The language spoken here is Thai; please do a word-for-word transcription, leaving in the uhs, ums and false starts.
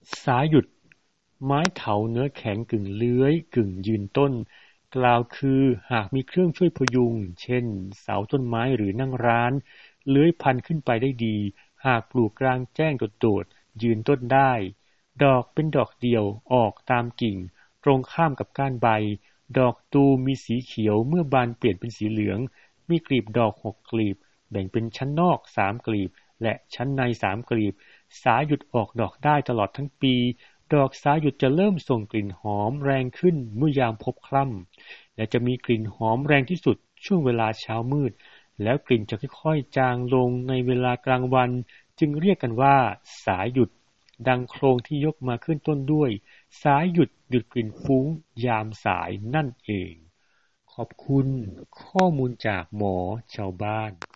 สาหยุดไม้เถาเนื้อแข็งกึ่งเลื้อยกึ่งยืนต้นกล่าวคือหากมีเครื่องช่วยพยุงเช่นเสาต้นไม้หรือนั่งร้านเลื้อยพันขึ้นไปได้ดีหากปลูกกลางแจ้งโดดๆยืนต้นได้ดอกเป็นดอกเดี่ยวออกตามกิ่งตรงข้ามกับก้านใบดอกตูมมีสีเขียวเมื่อบานเปลี่ยนเป็นสีเหลืองมีกลีบดอกหกกลีบแบ่งเป็นชั้นนอกสามกลีบและชั้นในสามกลีบสาหยุดออกดอกได้ตลอดทั้งปีดอกสาหยุดจะเริ่มส่งกลิ่นหอมแรงขึ้นเมื่อยามพบค่ำและจะมีกลิ่นหอมแรงที่สุดช่วงเวลาเช้ามืดแล้วกลิ่นจะค่อยๆจางลงในเวลากลางวันจึงเรียกกันว่าสาหยุดดังโครงที่ยกมาขึ้นต้นด้วยสายหยุดหยุดกลิ่นฟุ้งยามสายนั่นเองขอบคุณข้อมูลจากหมอชาวบ้าน